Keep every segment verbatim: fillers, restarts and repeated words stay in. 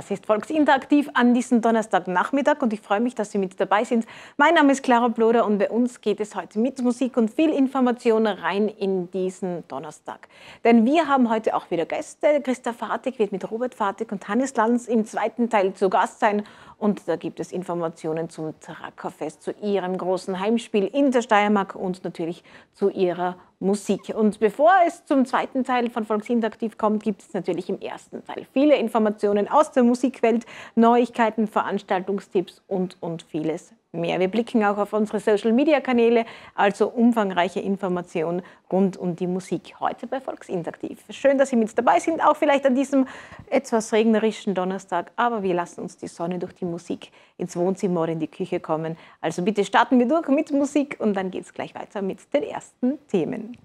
Das ist Volksinteraktiv an diesem Donnerstagnachmittag und ich freue mich, dass Sie mit dabei sind. Mein Name ist Clara Bloder und bei uns geht es heute mit Musik und viel Information rein in diesen Donnerstag. Denn wir haben heute auch wieder Gäste. Christa Fatig wird mit Robert Fatig und Hannes Lanz im zweiten Teil zu Gast sein. Und da gibt es Informationen zum Trackerfest, zu ihrem großen Heimspiel in der Steiermark und natürlich zu ihrer Musik. Und bevor es zum zweiten Teil von Volksinteraktiv kommt, gibt es natürlich im ersten Teil viele Informationen aus der Musikwelt, Neuigkeiten, Veranstaltungstipps und, und vieles mehr. Wir blicken auch auf unsere Social-Media-Kanäle, also umfangreiche Informationen rund um die Musik heute bei Volksinteraktiv. Schön, dass Sie mit dabei sind, auch vielleicht an diesem etwas regnerischen Donnerstag, aber wir lassen uns die Sonne durch die Musik ins Wohnzimmer oder in die Küche kommen. Also bitte starten wir durch mit Musik und dann geht es gleich weiter mit den ersten Themen.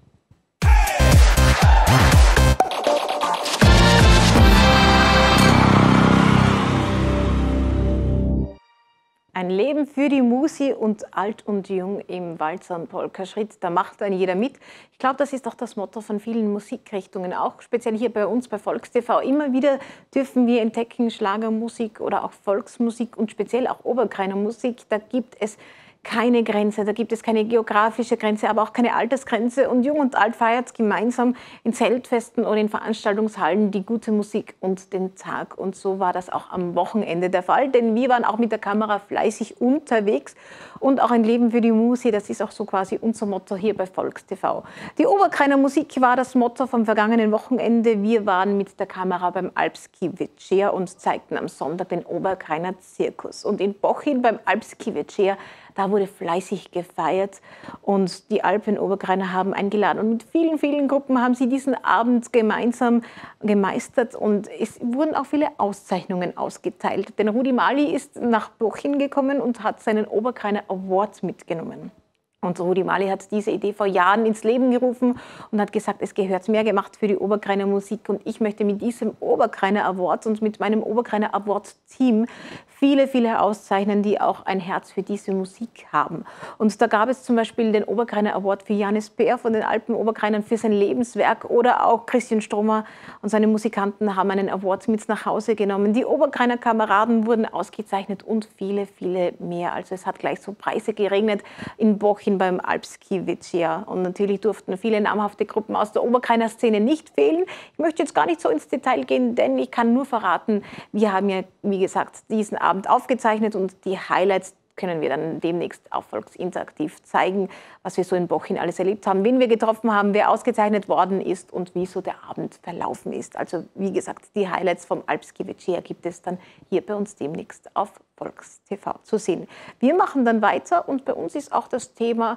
Ein Leben für die Musi und alt und jung im Walzer- und Polka-Schritt, da macht ein jeder mit. Ich glaube, das ist auch das Motto von vielen Musikrichtungen, auch speziell hier bei uns bei VolksTV. Immer wieder dürfen wir entdecken Schlagermusik oder auch Volksmusik und speziell auch Oberkreiner Musik. Da gibt es keine Grenze, da gibt es keine geografische Grenze, aber auch keine Altersgrenze. Und Jung und Alt feiert gemeinsam in Zeltfesten oder in Veranstaltungshallen die gute Musik und den Tag. Und so war das auch am Wochenende der Fall, denn wir waren auch mit der Kamera fleißig unterwegs. Und auch ein Leben für die Musi, das ist auch so quasi unser Motto hier bei VolksTV. Die Oberkreiner Musik war das Motto vom vergangenen Wochenende. Wir waren mit der Kamera beim Alpski Večer und zeigten am Sonntag den Oberkreiner Zirkus. Und in Bochum beim Alpski Večer, da wurde fleißig gefeiert und die Alpen-Oberkreiner haben eingeladen. Und mit vielen, vielen Gruppen haben sie diesen Abend gemeinsam gemeistert und es wurden auch viele Auszeichnungen ausgeteilt. Denn Rudi Mali ist nach Bochum gekommen und hat seinen Oberkreiner Award mitgenommen. Und Rudi Mali hat diese Idee vor Jahren ins Leben gerufen und hat gesagt, es gehört mehr gemacht für die Oberkreiner Musik. Und ich möchte mit diesem Oberkreiner Award und mit meinem Oberkreiner Award Team viele, viele auszeichnen, die auch ein Herz für diese Musik haben. Und da gab es zum Beispiel den Oberkreiner Award für Janis Beer von den Alpen-Oberkreinern für sein Lebenswerk oder auch Christian Stromer und seine Musikanten haben einen Award mit nach Hause genommen. Die Oberkreiner Kameraden wurden ausgezeichnet und viele, viele mehr. Also es hat gleich so Preise geregnet in Bochum beim Alpski Večer. Und natürlich durften viele namhafte Gruppen aus der Oberkreiner Szene nicht fehlen. Ich möchte jetzt gar nicht so ins Detail gehen, denn ich kann nur verraten, wir haben ja, wie gesagt, diesen Abend aufgezeichnet und die Highlights können wir dann demnächst auf Volksinteraktiv zeigen, was wir so in Bochum alles erlebt haben, wen wir getroffen haben, wer ausgezeichnet worden ist und wie so der Abend verlaufen ist. Also wie gesagt, die Highlights vom Alpski Večer gibt es dann hier bei uns demnächst auf VolksTV zu sehen. Wir machen dann weiter und bei uns ist auch das Thema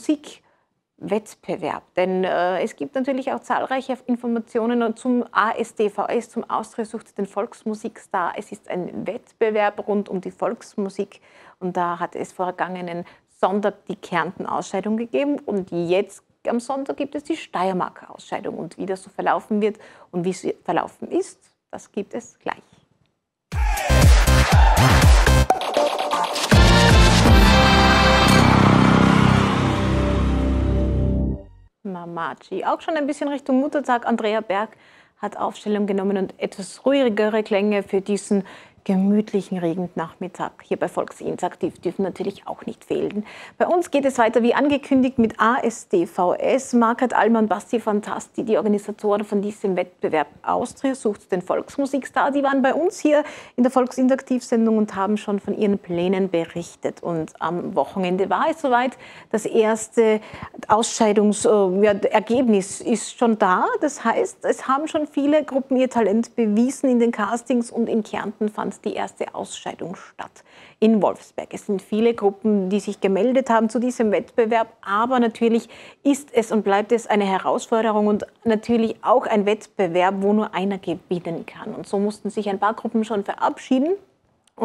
Musikwettbewerb. Denn äh, es gibt natürlich auch zahlreiche Informationen zum A S D V S, zum Austria sucht den Volksmusikstar. Es ist ein Wettbewerb rund um die Volksmusik und da hat es vergangenen Sonntag die Kärnten-Ausscheidung gegeben und jetzt am Sonntag gibt es die Steiermarker Ausscheidung. Und wie das so verlaufen wird und wie es verlaufen ist, das gibt es gleich. Mamaci. Auch schon ein bisschen Richtung Muttertag. Andrea Berg hat Aufstellung genommen und etwas ruhigere Klänge für diesen gemütlichen Regendnachmittag. Hier bei Volksinteraktiv dürfen natürlich auch nicht fehlen. Bei uns geht es weiter wie angekündigt mit A S D V S. Margaret Allmann, Basti Fantasti, die Organisatoren von diesem Wettbewerb Austria sucht den Volksmusikstar. Die waren bei uns hier in der Volksinteraktiv-Sendung und haben schon von ihren Plänen berichtet. Und am Wochenende war es soweit. Das erste Ausscheidungsergebnis ist schon da. Das heißt, es haben schon viele Gruppen ihr Talent bewiesen in den Castings und in Kärnten fand die erste Ausscheidung statt in Wolfsberg. Es sind viele Gruppen, die sich gemeldet haben zu diesem Wettbewerb, aber natürlich ist es und bleibt es eine Herausforderung und natürlich auch ein Wettbewerb, wo nur einer gewinnen kann. Und so mussten sich ein paar Gruppen schon verabschieden und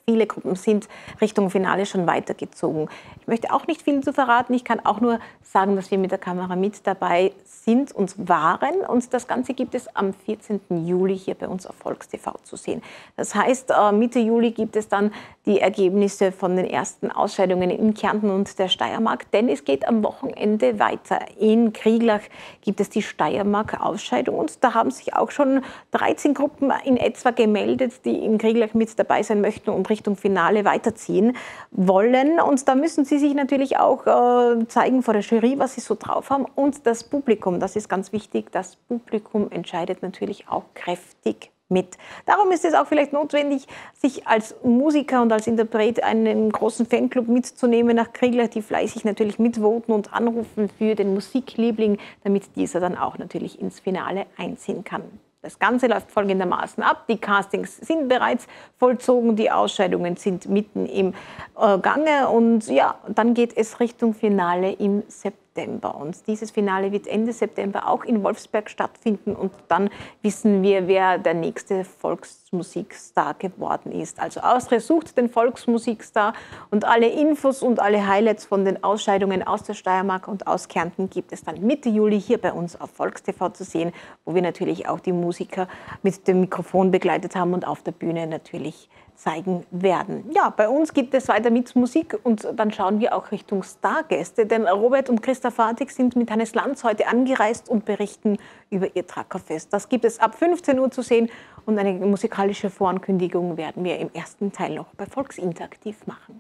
viele Gruppen sind Richtung Finale schon weitergezogen. Ich möchte auch nicht viel zu verraten. Ich kann auch nur sagen, dass wir mit der Kamera mit dabei sind und waren. Und das Ganze gibt es am vierzehnten Juli hier bei uns auf VolksTV zu sehen. Das heißt, Mitte Juli gibt es dann die Ergebnisse von den ersten Ausscheidungen in Kärnten und der Steiermark, denn es geht am Wochenende weiter. In Krieglach gibt es die Steiermark-Ausscheidung und da haben sich auch schon dreizehn Gruppen in etwa gemeldet, die in Krieglach mit dabei sein möchten und Richtung Finale weiterziehen wollen. Und da müssen sie sich natürlich auch äh, zeigen vor der Jury, was sie so drauf haben. Und das Publikum, das ist ganz wichtig, das Publikum entscheidet natürlich auch kräftig mit. Darum ist es auch vielleicht notwendig, sich als Musiker und als Interpret einen großen Fanclub mitzunehmen nach Krieglach, die fleißig natürlich mitvoten und anrufen für den Musikliebling, damit dieser dann auch natürlich ins Finale einziehen kann. Das Ganze läuft folgendermaßen ab. Die Castings sind bereits vollzogen, die Ausscheidungen sind mitten im äh, Gange und ja, dann geht es Richtung Finale im September. Und dieses Finale wird Ende September auch in Wolfsberg stattfinden und dann wissen wir, wer der nächste Volksmusikstar geworden ist. Also Austria sucht den Volksmusikstar und alle Infos und alle Highlights von den Ausscheidungen aus der Steiermark und aus Kärnten gibt es dann Mitte Juli hier bei uns auf VolksTV zu sehen, wo wir natürlich auch die Musiker mit dem Mikrofon begleitet haben und auf der Bühne natürlich zeigen werden. Ja, bei uns gibt es weiter mit Musik und dann schauen wir auch Richtung Stargäste, denn Robert und Christa Fatig sind mit Hannes Lanz heute angereist und berichten über ihr Truckerfest. Das gibt es ab fünfzehn Uhr zu sehen und eine musikalische Vorankündigung werden wir im ersten Teil noch bei Volksinteraktiv machen.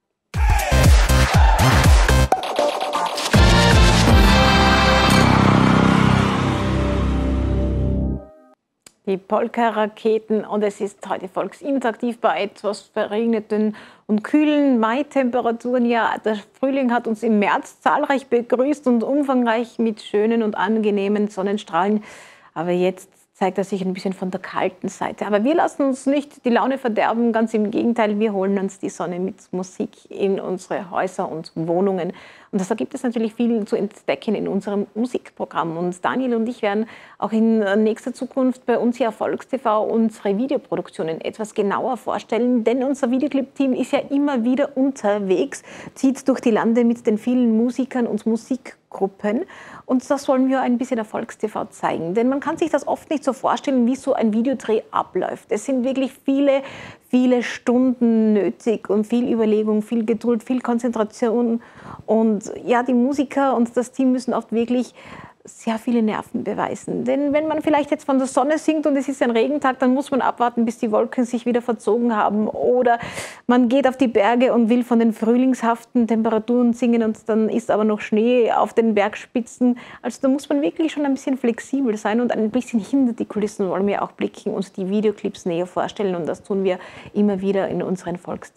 Die Polka-Raketen und es ist heute volksinteraktiv bei etwas verregneten und kühlen Mai-Temperaturen. Ja, der Frühling hat uns im März zahlreich begrüßt und umfangreich mit schönen und angenehmen Sonnenstrahlen. Aber jetzt zeigt er sich ein bisschen von der kalten Seite. Aber wir lassen uns nicht die Laune verderben, ganz im Gegenteil, wir holen uns die Sonne mit Musik in unsere Häuser und Wohnungen. Und da gibt es natürlich viel zu entdecken in unserem Musikprogramm. Und Daniel und ich werden auch in nächster Zukunft bei uns hier auf VolksTV unsere Videoproduktionen etwas genauer vorstellen, denn unser Videoclip-Team ist ja immer wieder unterwegs, zieht durch die Lande mit den vielen Musikern und Musikgruppen. Und das wollen wir ein bisschen auf VolksTV zeigen. Denn man kann sich das oft nicht so vorstellen, wie so ein Videodreh abläuft. Es sind wirklich viele, viele Stunden nötig und viel Überlegung, viel Geduld, viel Konzentration. Und ja, die Musiker und das Team müssen oft wirklich sehr viele Nerven beweisen. Denn wenn man vielleicht jetzt von der Sonne singt und es ist ein Regentag, dann muss man abwarten, bis die Wolken sich wieder verzogen haben. Oder man geht auf die Berge und will von den frühlingshaften Temperaturen singen und dann ist aber noch Schnee auf den Bergspitzen. Also da muss man wirklich schon ein bisschen flexibel sein und ein bisschen hinter die Kulissen wollen wir auch blicken und die Videoclips näher vorstellen. Und das tun wir immer wieder in unseren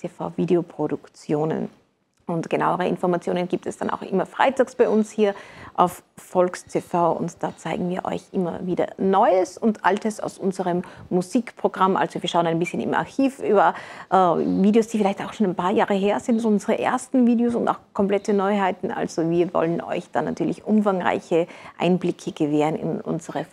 VolksTV-Videoproduktionen. Und genauere Informationen gibt es dann auch immer freitags bei uns hier auf VolksTV. Und da zeigen wir euch immer wieder Neues und Altes aus unserem Musikprogramm. Also wir schauen ein bisschen im Archiv über äh, Videos, die vielleicht auch schon ein paar Jahre her sind. Unsere ersten Videos und auch komplette Neuheiten. Also wir wollen euch dann natürlich umfangreiche Einblicke gewähren in unsere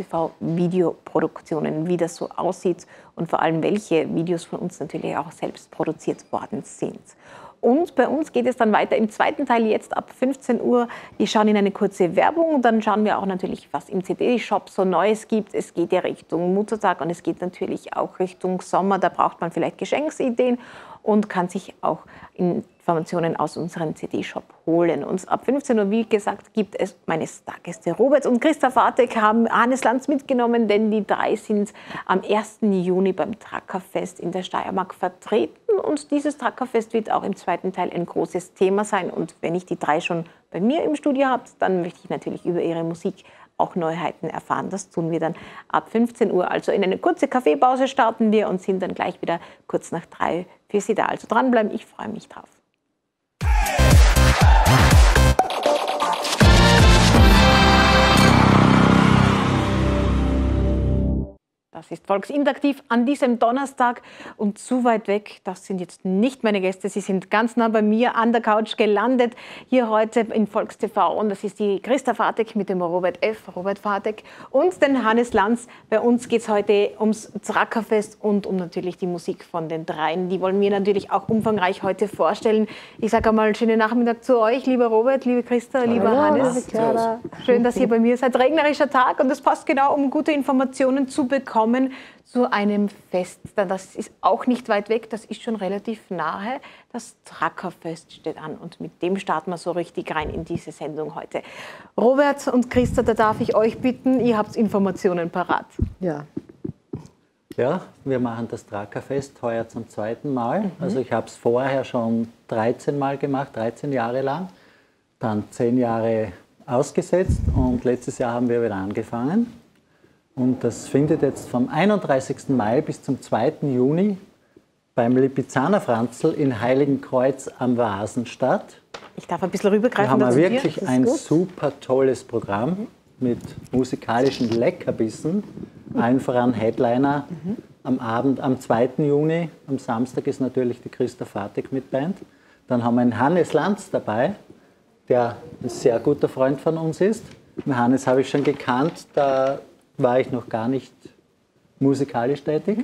VolksTV-Videoproduktionen, wie das so aussieht und vor allem welche Videos von uns natürlich auch selbst produziert worden sind. Und bei uns geht es dann weiter im zweiten Teil jetzt ab fünfzehn Uhr. Wir schauen in eine kurze Werbung und dann schauen wir auch natürlich, was im C D-Shop so Neues gibt. Es geht ja Richtung Muttertag und es geht natürlich auch Richtung Sommer. Da braucht man vielleicht Geschenksideen und kann sich auch Informationen aus unserem C D-Shop holen. Und ab fünfzehn Uhr, wie gesagt, gibt es meine Stargäste. Robert und Christa Fatek haben Hannes Lanz mitgenommen, denn die drei sind am ersten Juni beim Truckerfest in der Steiermark vertreten. Und dieses Truckerfest wird auch im zweiten Teil ein großes Thema sein. Und wenn ich die drei schon bei mir im Studio habe, dann möchte ich natürlich über ihre Musik auch Neuheiten erfahren. Das tun wir dann ab fünfzehn Uhr. Also in eine kurze Kaffeepause starten wir und sind dann gleich wieder kurz nach drei für Sie da. Also dranbleiben, ich freue mich drauf. Das Das ist Volksinteraktiv an diesem Donnerstag und zu weit weg, das sind jetzt nicht meine Gäste, sie sind ganz nah bei mir an der Couch gelandet, hier heute in VolksTV und das ist die Christa Fatek mit dem Robert F., Robert Fatek und den Hannes Lanz. Bei uns geht es heute ums Trackerfest und um natürlich die Musik von den dreien. Die wollen wir natürlich auch umfangreich heute vorstellen. Ich sage einmal schönen Nachmittag zu euch, lieber Robert, liebe Christa, lieber Hallo, Hannes. Hallo. Schön, dass ihr bei mir seid. Regnerischer Tag und das passt genau, um gute Informationen zu bekommen zu einem Fest. Das ist auch nicht weit weg, das ist schon relativ nahe. Das Trackerfest steht an und mit dem starten wir so richtig rein in diese Sendung heute. Robert und Christa, da darf ich euch bitten, ihr habt Informationen parat. Ja. Ja, wir machen das Trackerfest heuer zum zweiten Mal. Mhm. Also ich habe es vorher schon dreizehn Mal gemacht, dreizehn Jahre lang, dann zehn Jahre ausgesetzt und letztes Jahr haben wir wieder angefangen. Und das findet jetzt vom einunddreißigsten Mai bis zum zweiten Juni beim Lipizzaner Franzl in Heiligenkreuz am Vasen statt. Ich darf ein bisschen rübergreifen. Wir haben dazu wirklich dir. ein gut. super tolles Programm mhm. mit musikalischen Leckerbissen. Mhm. Allen voran Headliner mhm. am Abend, am zweiten Juni. Am Samstag ist natürlich die Christa Fatek mit Band. Dann haben wir einen Hannes Lanz dabei, der ein sehr guter Freund von uns ist. Den Hannes habe ich schon gekannt, da war ich noch gar nicht musikalisch tätig.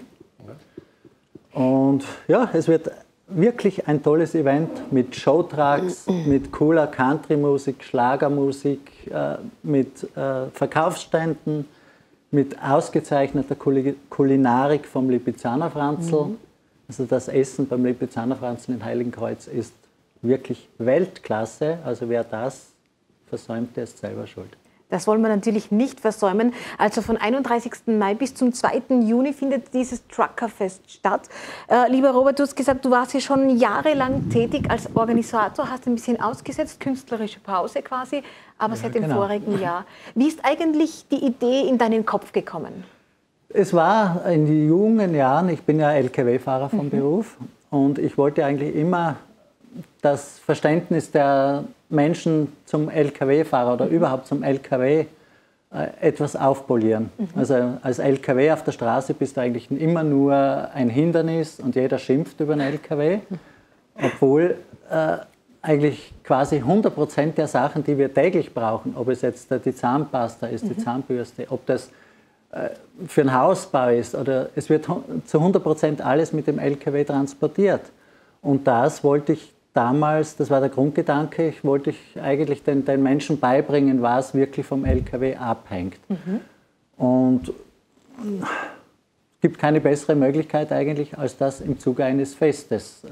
Und ja, es wird wirklich ein tolles Event mit Showtracks, mit cooler Country-Musik, Schlagermusik, äh, mit äh, Verkaufsständen, mit ausgezeichneter Kul Kulinarik vom Lipizzaner Franzl. Mhm. Also das Essen beim Lipizzaner Franzl in Heiligenkreuz ist wirklich Weltklasse. Also wer das versäumt, der ist selber schuld. Das wollen wir natürlich nicht versäumen. Also von einunddreißigsten Mai bis zum zweiten Juni findet dieses Truckerfest statt. Äh, lieber Robert, du hast gesagt, du warst hier schon jahrelang tätig als Organisator, hast ein bisschen ausgesetzt, künstlerische Pause quasi, aber ja, seit dem genau. vorigen Jahr. Wie ist eigentlich die Idee in deinen Kopf gekommen? Es war in den jungen Jahren, ich bin ja L K W-Fahrer vom mhm. Beruf und ich wollte eigentlich immer das Verständnis der Menschen zum L K W-Fahrer oder mhm. überhaupt zum L K W äh, etwas aufpolieren. Mhm. Also als L K W auf der Straße bist du eigentlich immer nur ein Hindernis und jeder schimpft über einen L K W, obwohl äh, eigentlich quasi hundert Prozent der Sachen, die wir täglich brauchen, ob es jetzt die Zahnpasta ist, die mhm. Zahnbürste, ob das äh, für einen Hausbau ist oder es wird zu hundert Prozent alles mit dem L K W transportiert. Und das wollte ich damals, das war der Grundgedanke, ich wollte ich eigentlich den, den Menschen beibringen, was wirklich vom L K W abhängt. Mhm. Und es gibt keine bessere Möglichkeit eigentlich, als das im Zuge eines Festes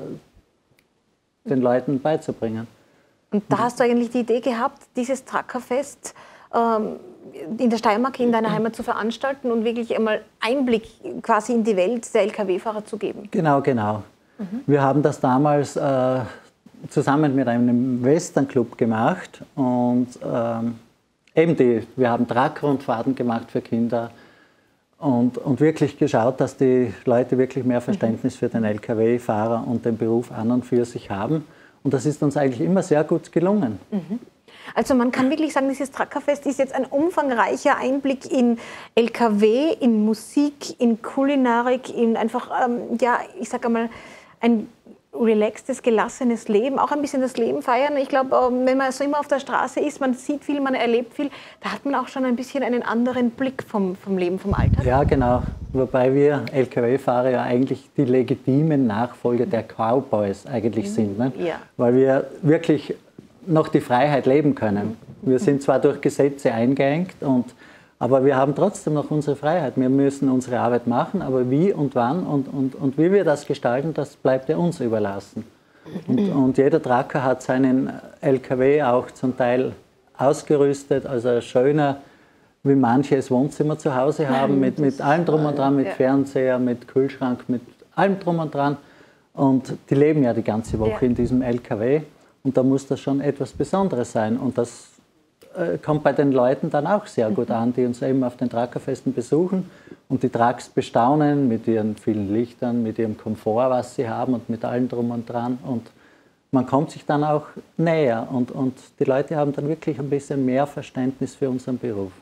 äh, den Leuten beizubringen. Und da hast du eigentlich die Idee gehabt, dieses Trackerfest ähm, in der Steiermark, in deiner Heimat zu veranstalten und wirklich einmal Einblick quasi in die Welt der L K W-Fahrer zu geben. Genau, genau. Wir haben das damals äh, zusammen mit einem Western-Club gemacht und ähm, eben die, wir haben Truckrundfahrten gemacht für Kinder und, und wirklich geschaut, dass die Leute wirklich mehr Verständnis für den L K W-Fahrer und den Beruf an und für sich haben. Und das ist uns eigentlich immer sehr gut gelungen. Mhm. Also man kann wirklich sagen, dieses Trackerfest ist jetzt ein umfangreicher Einblick in L K W, in Musik, in Kulinarik, in einfach, ähm, ja, ich sage einmal, ein relaxtes, gelassenes Leben, auch ein bisschen das Leben feiern. Ich glaube, wenn man so immer auf der Straße ist, man sieht viel, man erlebt viel, da hat man auch schon ein bisschen einen anderen Blick vom, vom Leben, vom Alltag. Ja, genau. Wobei wir L K W-Fahrer ja eigentlich die legitimen Nachfolger der Cowboys eigentlich mhm. sind. Ne? Ja. Weil wir wirklich noch die Freiheit leben können. Mhm. Wir sind zwar durch Gesetze eingeengt, und, aber wir haben trotzdem noch unsere Freiheit. Wir müssen unsere Arbeit machen, aber wie und wann und, und, und wie wir das gestalten, das bleibt ja uns überlassen. Und, und jeder Trucker hat seinen L K W auch zum Teil ausgerüstet, also schöner, wie manche das Wohnzimmer zu Hause haben, mit, mit allem drum und dran, mit ja. Fernseher, mit Kühlschrank, mit allem drum und dran. Und die leben ja die ganze Woche ja. in diesem L K W. Und da muss das schon etwas Besonderes sein. Und das äh, kommt bei den Leuten dann auch sehr gut an, die uns eben auf den Truckerfesten besuchen und die Trucks bestaunen mit ihren vielen Lichtern, mit ihrem Komfort, was sie haben und mit allem drum und dran. Und man kommt sich dann auch näher und, und die Leute haben dann wirklich ein bisschen mehr Verständnis für unseren Beruf.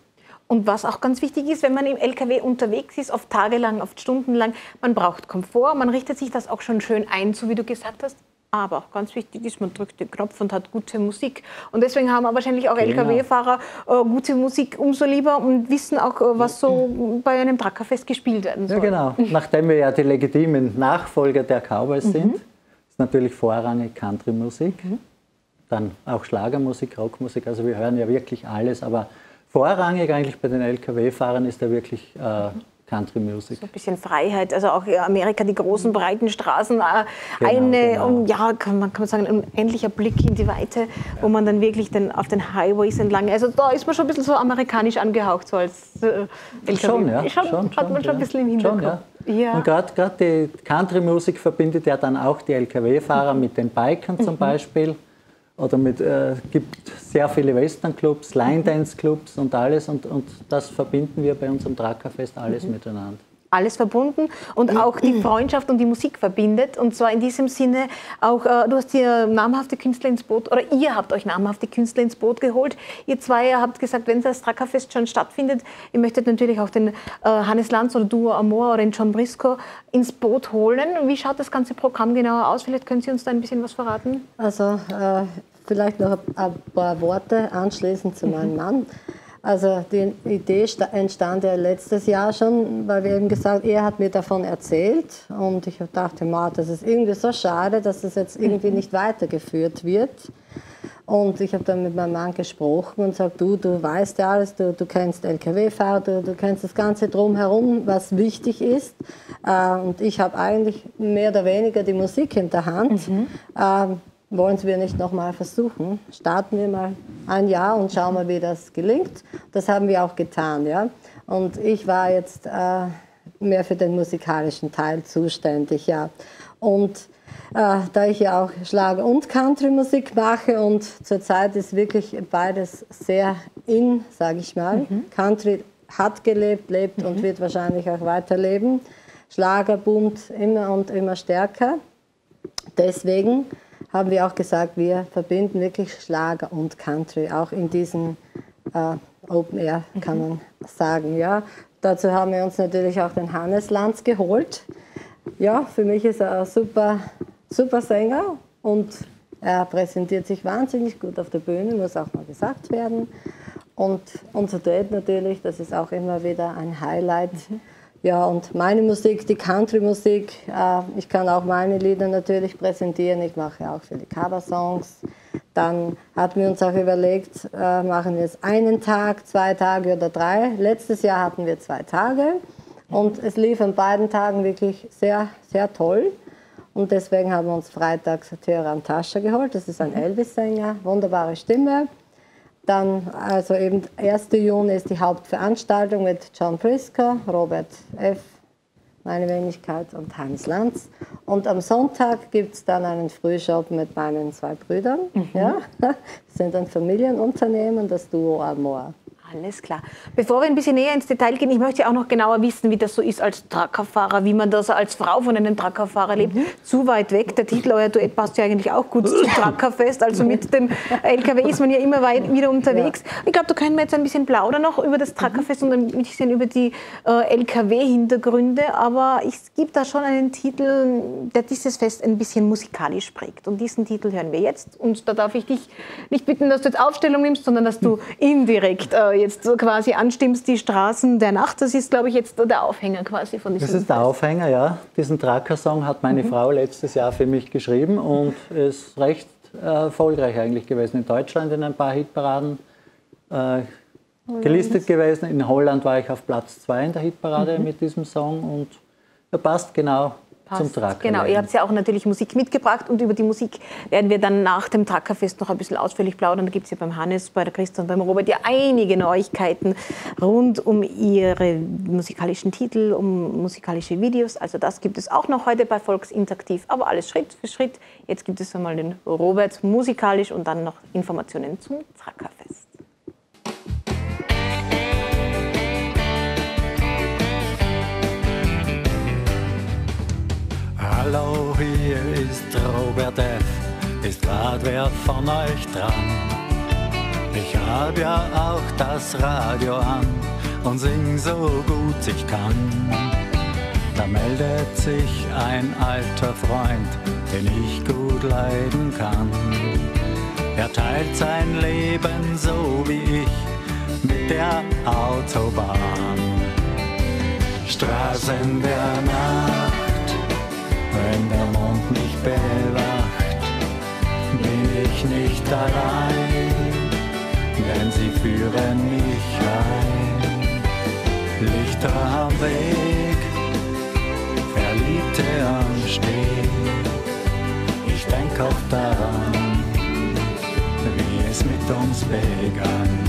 Und was auch ganz wichtig ist, wenn man im L K W unterwegs ist, oft tagelang, oft stundenlang, man braucht Komfort, man richtet sich das auch schon schön ein, so wie du gesagt hast. Aber auch ganz wichtig ist, man drückt den Knopf und hat gute Musik. Und deswegen haben wahrscheinlich auch genau. L K W-Fahrer äh, gute Musik umso lieber und wissen auch, äh, was so bei einem Truckerfest gespielt werden soll. Ja, genau. Nachdem wir ja die legitimen Nachfolger der Cowboys mhm. sind, ist natürlich vorrangig Country-Musik, mhm. dann auch Schlagermusik, Rockmusik. Also wir hören ja wirklich alles, aber vorrangig eigentlich bei den L K W-Fahrern ist da wirklich äh, Country Music. So ein bisschen Freiheit, also auch in Amerika die großen breiten Straßen, genau, eine, genau. Um, ja, kann man, kann man sagen, ein endlicher Blick in die Weite, ja. wo man dann wirklich den, auf den Highways entlang, also da ist man schon ein bisschen so amerikanisch angehaucht, so als äh, L K W. Schon, ja. Schon, schon, hat man schon ja. ein bisschen im Hinterkopf. Schon, ja. Ja. Und gerade die Country Music verbindet ja dann auch die L K W-Fahrer mhm. mit den Bikern zum mhm. Beispiel. Oder mit, äh, gibt sehr viele Western-Clubs, Line-Dance-Clubs und alles. Und, und das verbinden wir bei unserem Truckerfest alles mhm. miteinander. Alles verbunden und auch die Freundschaft und die Musik verbindet. Und zwar in diesem Sinne auch, äh, du hast hier namhafte Künstler ins Boot, oder ihr habt euch namhafte Künstler ins Boot geholt. Ihr zwei habt gesagt, wenn das Truckerfest schon stattfindet, ihr möchtet natürlich auch den äh, Hannes Lanz oder Duo Amor oder den John Briscoe ins Boot holen. Wie schaut das ganze Programm genauer aus? Vielleicht können Sie uns da ein bisschen was verraten? Also äh, vielleicht noch ein paar Worte anschließend zu meinem Mann. Also die Idee entstand ja letztes Jahr schon, weil wir eben gesagt, er hat mir davon erzählt und ich dachte, Ma, das ist irgendwie so schade, dass das jetzt irgendwie nicht weitergeführt wird. Und ich habe dann mit meinem Mann gesprochen und gesagt, du, du weißt ja alles, du, du kennst L K W-Fahrer, du, du kennst das Ganze drumherum, was wichtig ist. Äh, und ich habe eigentlich mehr oder weniger die Musik in der Hand. Mhm. Äh, Wollen wir nicht noch mal versuchen? Starten wir mal ein Jahr und schauen mal, wie das gelingt. Das haben wir auch getan, ja. Und ich war jetzt äh, mehr für den musikalischen Teil zuständig, ja. Und äh, da ich ja auch Schlager- und Country-Musik mache und zurzeit ist wirklich beides sehr in, sage ich mal. Mhm. Country hat gelebt, lebt mhm. und wird wahrscheinlich auch weiterleben. Schlager boomt immer und immer stärker. Deswegen haben wir auch gesagt, wir verbinden wirklich Schlager und Country, auch in diesem äh, Open Air, kann man sagen. Ja. Dazu haben wir uns natürlich auch den Hannes Lanz geholt. Ja, für mich ist er ein super, super Sänger und er präsentiert sich wahnsinnig gut auf der Bühne, muss auch mal gesagt werden. Und unser Duett natürlich, das ist auch immer wieder ein Highlight. Mhm. Ja, und meine Musik, die Country-Musik, äh, ich kann auch meine Lieder natürlich präsentieren. Ich mache auch viele Cover-Songs. Dann hatten wir uns auch überlegt, äh, machen wir es einen Tag, zwei Tage oder drei. Letztes Jahr hatten wir zwei Tage und es lief an beiden Tagen wirklich sehr, sehr toll. Und deswegen haben wir uns freitags Töran Tascha geholt. Das ist ein Elvis-Sänger, wunderbare Stimme. Dann, also eben ersten Juni ist die Hauptveranstaltung mit John Briscoe, Robert F., meine Wenigkeit und Hannes Lanz. Und am Sonntag gibt es dann einen Frühshop mit meinen zwei Brüdern. Mhm. Ja. Das sind ein Familienunternehmen, das Duo Amor. Alles klar. Bevor wir ein bisschen näher ins Detail gehen, ich möchte auch noch genauer wissen, wie das so ist als Truckerfahrer, wie man das als Frau von einem Truckerfahrer lebt. Mhm. Zu weit weg, der Titel euer Duett passt ja eigentlich auch gut zum Truckerfest, also mit dem L K W ist man ja immer weit wieder unterwegs. Ja. Ich glaube, da können wir jetzt ein bisschen plaudern noch über das Truckerfest mhm. und ein bisschen über die äh, L K W-Hintergründe, aber es gibt da schon einen Titel, der dieses Fest ein bisschen musikalisch prägt und diesen Titel hören wir jetzt und da darf ich dich nicht bitten, dass du jetzt Aufstellung nimmst, sondern dass du indirekt äh, jetzt so quasi anstimmst, die Straßen der Nacht. Das ist, glaube ich, jetzt der Aufhänger quasi von diesem Das ist der Aufhänger, ja. Diesen Trucker-Song hat meine mhm. Frau letztes Jahr für mich geschrieben und ist recht äh, erfolgreich eigentlich gewesen in Deutschland in ein paar Hitparaden äh, gelistet gewesen. In Holland war ich auf Platz zwei in der Hitparade mhm. mit diesem Song und er passt genau Passt. Zum Trucker. Genau, ihr habt ja auch natürlich Musik mitgebracht und über die Musik werden wir dann nach dem Truckerfest noch ein bisschen ausführlich plaudern. Da gibt es ja beim Hannes, bei der Christa und beim Robert ja einige Neuigkeiten rund um ihre musikalischen Titel, um musikalische Videos. Also das gibt es auch noch heute bei Volksinteraktiv, aber alles Schritt für Schritt. Jetzt gibt es einmal den Robert musikalisch und dann noch Informationen zum Truckerfest. Hallo, hier ist Robert F., ist grad wer von euch dran? Ich hab ja auch das Radio an, und sing so gut ich kann. Da meldet sich ein alter Freund, den ich gut leiden kann. Er teilt sein Leben so wie ich mit der Autobahn. Straßen der Nacht, wenn der Mond mich bewacht, bin ich nicht allein, denn sie führen mich ein. Lichter am Weg, Verliebte am Steg, ich denk oft daran, wie es mit uns begann.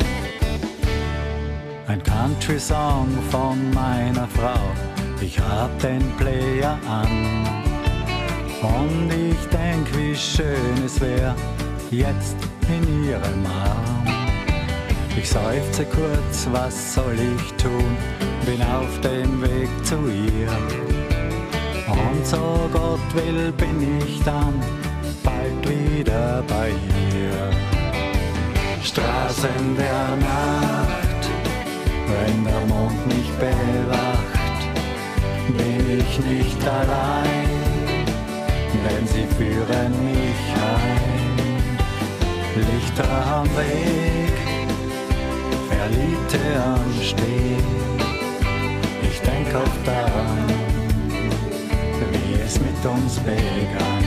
Ein Country-Song von meiner Frau, ich hab den Player an. Und ich denk, wie schön es wär, jetzt in ihrem Arm. Ich seufze kurz, was soll ich tun, bin auf dem Weg zu ihr. Und so Gott will, bin ich dann bald wieder bei ihr. Straßen der Nacht, wenn der Mond mich bewacht, bin ich nicht allein, denn sie führen mich ein. Lichter am Weg, Verliebte am Steg, ich denk oft daran, wie es mit uns begann.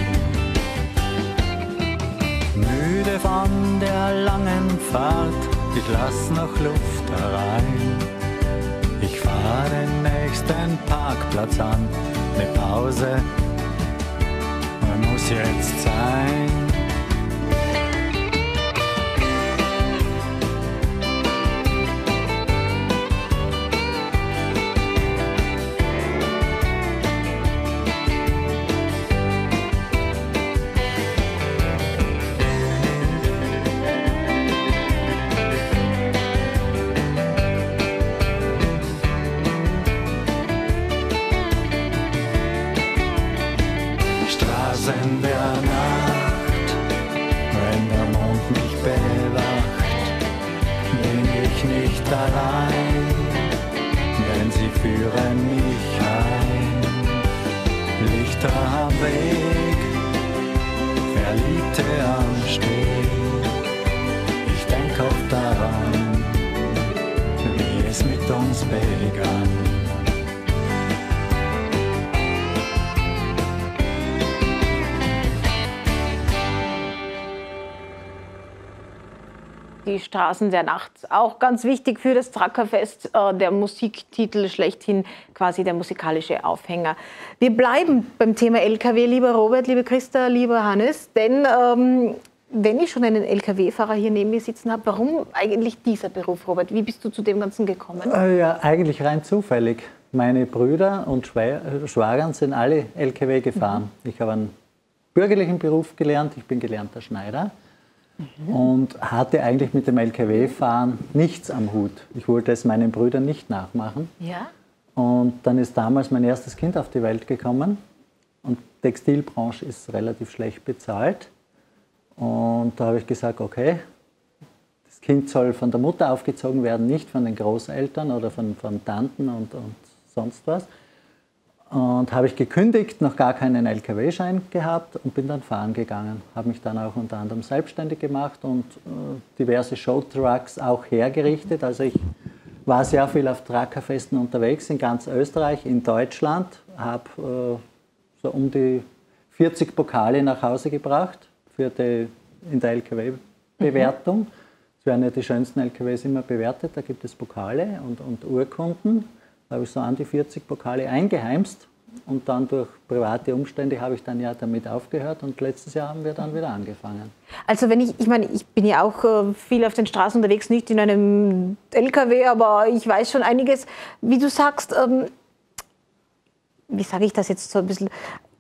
Müde von der langen Fahrt, ich lass noch Luft herein. Ich fahr den nächsten Parkplatz an, ne Pause muss jetzt sein. Straßen der Nacht, wenn der Mond mich bewacht, bin ich nicht allein, denn sie führen mich ein. Lichter am Weg, Verliebte am Steg, ich denk oft daran, wie es mit uns begann. Die Straßen der Nacht, auch ganz wichtig für das Trackerfest, äh, der Musiktitel schlechthin, quasi der musikalische Aufhänger. Wir bleiben beim Thema L K W, lieber Robert, liebe Christa, lieber Hannes, denn ähm, wenn ich schon einen L K W-Fahrer hier neben mir sitzen habe, warum eigentlich dieser Beruf, Robert? Wie bist du zu dem Ganzen gekommen? Äh, ja, eigentlich rein zufällig. Meine Brüder und Schwagern sind alle L K W gefahren. Mhm. Ich habe einen bürgerlichen Beruf gelernt, ich bin gelernter Schneider. Mhm. Und hatte eigentlich mit dem L K W-Fahren nichts am Hut. Ich wollte es meinen Brüdern nicht nachmachen. Ja? Und dann ist damals mein erstes Kind auf die Welt gekommen. Und die Textilbranche ist relativ schlecht bezahlt. Und da habe ich gesagt, okay, das Kind soll von der Mutter aufgezogen werden, nicht von den Großeltern oder von, von Tanten und, und sonst was. Und habe ich gekündigt, noch gar keinen L K W-Schein gehabt und bin dann fahren gegangen. Habe mich dann auch unter anderem selbstständig gemacht und äh, diverse Showtrucks auch hergerichtet. Also ich war sehr viel auf Truckerfesten unterwegs in ganz Österreich, in Deutschland. Habe äh, so um die vierzig Pokale nach Hause gebracht für die, in der L K W-Bewertung. Mhm. Es werden ja die schönsten L K Ws immer bewertet, da gibt es Pokale und, und Urkunden. Da habe ich so an die vierzig Pokale eingeheimst und dann durch private Umstände habe ich dann ja damit aufgehört und letztes Jahr haben wir dann wieder angefangen. Also wenn ich, ich meine, ich bin ja auch äh, viel auf den Straßen unterwegs, nicht in einem L K W, aber ich weiß schon einiges, wie du sagst, ähm, wie sage ich das jetzt so ein bisschen,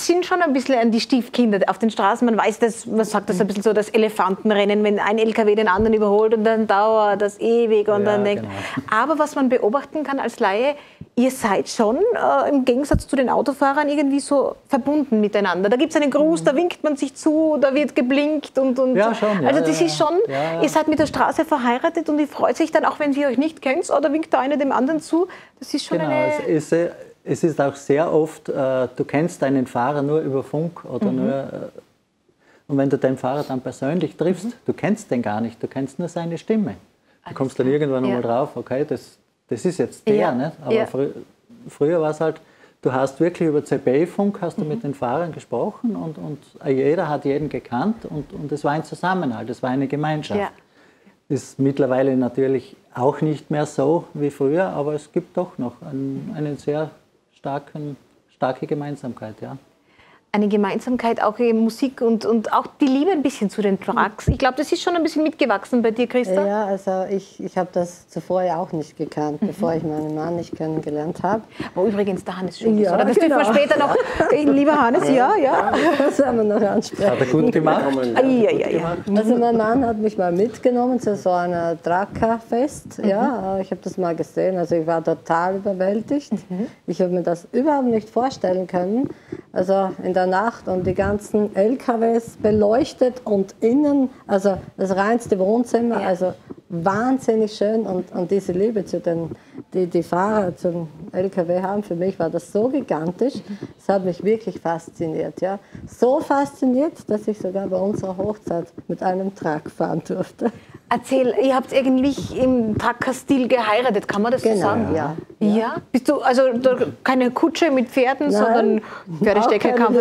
sind schon ein bisschen an die Stiefkinder auf den Straßen. Man weiß das, man sagt das ein bisschen so, das Elefantenrennen, wenn ein L K W den anderen überholt und dann dauert das ewig und ja, dann denkt. Genau. Aber was man beobachten kann als Laie, ihr seid schon äh, im Gegensatz zu den Autofahrern irgendwie so verbunden miteinander. Da gibt es einen Gruß, mhm. da winkt man sich zu, da wird geblinkt und, und ja, schon, ja, also das ja, ist schon, ja, ja. ihr seid mit der Straße verheiratet und ihr freut sich dann auch, wenn sie euch nicht kennt, oder winkt der eine dem anderen zu. Das ist schon genau, eine... Es ist, es ist auch sehr oft, äh, du kennst deinen Fahrer nur über Funk oder mhm. nur... Äh, und wenn du den Fahrer dann persönlich triffst, mhm. du kennst den gar nicht, du kennst nur seine Stimme. Du Alles kommst dann irgendwann ja. einmal drauf, okay, das, das ist jetzt der, ja. nicht? Aber ja. frü früher war es halt, du hast wirklich über C B I-Funk hast du mhm. mit den Fahrern gesprochen und, und jeder hat jeden gekannt und, und es war ein Zusammenhalt, es war eine Gemeinschaft. Ja. Ist mittlerweile natürlich auch nicht mehr so wie früher, aber es gibt doch noch einen, einen sehr starken, starke Gemeinsamkeit, ja. Eine Gemeinsamkeit auch in Musik und, und auch die Liebe ein bisschen zu den Tracks. Ich glaube, das ist schon ein bisschen mitgewachsen bei dir, Christa. Ja, also ich, ich habe das zuvor ja auch nicht gekannt, mhm. bevor ich meinen Mann nicht kennengelernt habe. Wo übrigens der Hannes schon ist, ja, oder? Das genau. dürfen wir später noch, lieber Hannes, ja, ja. Das haben wir noch ansprechen. Hat er gut gemacht? Ja, ja, ja, ja. Also mein Mann hat mich mal mitgenommen zu so einer Tracker-Fest. Mhm. Ja, ich habe das mal gesehen, also ich war total überwältigt. Mhm. Ich habe mir das überhaupt nicht vorstellen können. Also in der Nacht und die ganzen L K Ws beleuchtet und innen, also das reinste Wohnzimmer, ja. also wahnsinnig schön und, und diese Liebe zu den, die die Fahrer zum L K W haben, für mich war das so gigantisch, es hat mich wirklich fasziniert, ja, so fasziniert, dass ich sogar bei unserer Hochzeit mit einem Truck fahren durfte. Erzähl, ihr habt eigentlich im Trucker-Stil geheiratet, kann man das genau, so sagen? Ja. Ja. ja. Bist du also keine Kutsche mit Pferden, Nein, sondern Pferdesteckerkampf?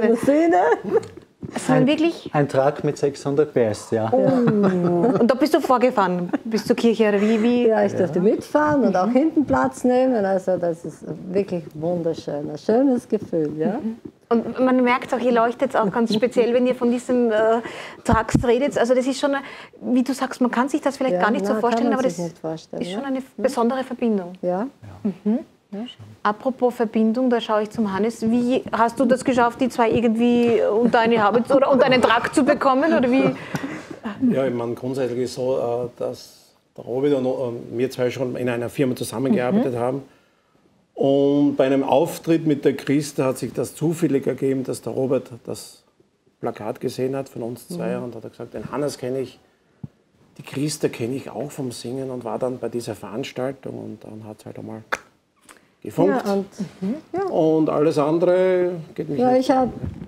Sondern wirklich? Ein Truck mit sechshundert P S, ja. Oh. Und da bist du vorgefahren bis zur Kirche oder wie? wie? Ja, ich durfte ja. mitfahren und auch hinten Platz nehmen. Also das ist wirklich wunderschön, ein schönes Gefühl, ja. Mhm. Und man merkt auch, ihr leuchtet auch ganz speziell, wenn ihr von diesem äh, Trucks redet. Also das ist schon, eine, wie du sagst, man kann sich das vielleicht ja, gar nicht na, so vorstellen, aber das vorstellen, ist schon ja. eine besondere Verbindung. Ja. ja. Mhm. Ja. Apropos Verbindung, da schaue ich zum Hannes. Wie hast du das geschafft, die zwei irgendwie unter eine Haube oder unter einen Truck zu bekommen? Oder wie? Ja, ich meine, grundsätzlich ist es so, dass der Robert und wir zwei schon in einer Firma zusammengearbeitet mhm. haben. Und bei einem Auftritt mit der Christa hat sich das zufällig ergeben, dass der Robert das Plakat gesehen hat von uns zwei mhm. und hat gesagt, den Hannes kenne ich, die Christa kenne ich auch vom Singen und war dann bei dieser Veranstaltung und dann hat es halt einmal gefunkt. Ja, und, mhm. ja. und alles andere geht mich ja, nicht. Ich hab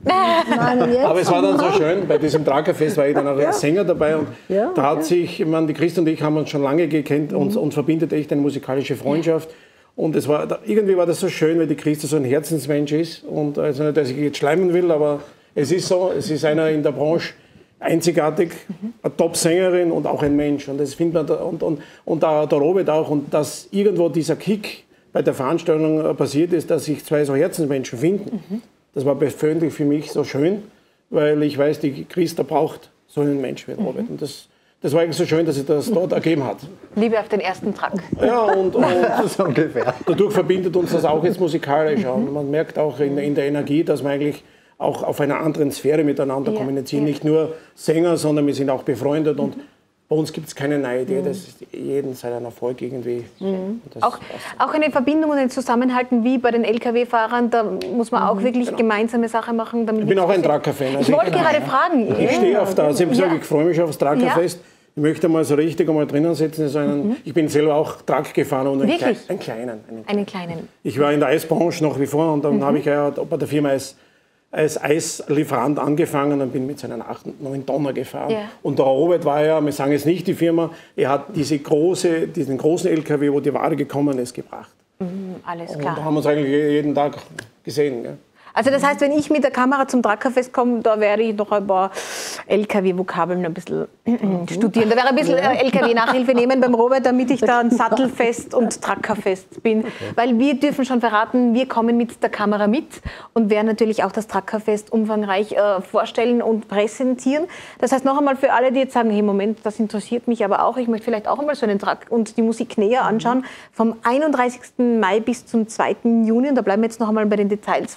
meinen jetzt Aber es war dann so schön, bei diesem Truckerfest war ich dann auch ja. als Sänger dabei und ja, da hat ja. sich, ich meine, die Christa und ich haben uns schon lange gekannt mhm. und, und verbindet echt eine musikalische Freundschaft. Und es war, irgendwie war das so schön, weil die Christa so ein Herzensmensch ist. Und also nicht, dass ich jetzt schleimen will, aber es ist so, es ist einer in der Branche einzigartig, eine Top-Sängerin und auch ein Mensch. Und das findet man da, und, und, und der, der Robert auch. Und dass irgendwo dieser Kick bei der Veranstaltung passiert ist, dass sich zwei so Herzensmenschen finden. Mhm. Das war persönlich für mich so schön, weil ich weiß, die Christa braucht so einen Mensch wie Robert. Und das, Das war eigentlich so schön, dass sich das dort ergeben hat. Liebe auf den ersten Truck. Ja, und, und so ungefähr. Dadurch verbindet uns das auch jetzt musikalisch. Und man merkt auch in, in der Energie, dass wir eigentlich auch auf einer anderen Sphäre miteinander ja, kommunizieren. Ja. Nicht nur Sänger, sondern wir sind auch befreundet. Und bei uns gibt es keine Neidee, das ist jeden seinen Erfolg irgendwie. Mhm. Auch, auch eine Verbindung und ein Zusammenhalten wie bei den L K W-Fahrern, da muss man auch mhm, wirklich genau. gemeinsame Sachen machen. Damit ich bin auch ein Trucker-Fan. Also ich wollte gerade fragen. Ich stehe auf das. Ich, ja. ich freue mich auf das Truckerfest. Ja. Ich möchte mal so richtig einmal drinnen sitzen. So einen, mhm. Ich bin selber auch Truck gefahren und einen, Klei einen kleinen. Einen, einen kleinen. Ich war in der Eisbranche nach wie vor und dann mhm. habe ich ja bei der Firma als, als Eislieferant angefangen und bin mit seinen acht, neun Tonner gefahren. Ja. Und der Robert war ja, wir sagen jetzt nicht die Firma, er hat diese große, diesen großen L K W, wo die Ware gekommen ist, gebracht. Mhm, alles klar. Und da haben wir uns eigentlich jeden Tag gesehen. Ja. Also das heißt, wenn ich mit der Kamera zum Truckerfest komme, da werde ich noch ein paar L K W-Vokabeln ein bisschen mhm. studieren. Da wäre ein bisschen L K W-Nachhilfe nehmen beim Robert, damit ich da ein Sattelfest und Truckerfest bin. Okay. Weil wir dürfen schon verraten, wir kommen mit der Kamera mit und werden natürlich auch das Truckerfest umfangreich äh, vorstellen und präsentieren. Das heißt noch einmal für alle, die jetzt sagen, hey Moment, das interessiert mich aber auch, ich möchte vielleicht auch einmal so einen Truck und die Musik näher anschauen. Vom einunddreißigsten Mai bis zum zweiten Juni, und da bleiben wir jetzt noch einmal bei den Details vom Trucker